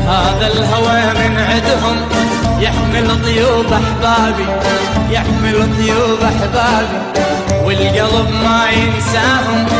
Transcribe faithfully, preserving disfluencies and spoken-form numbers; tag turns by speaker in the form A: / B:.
A: هذا الهوى من عدهم يحمل طيوب أحبابي، يحمل طيوب أحبابي، والقلب ما ينساهم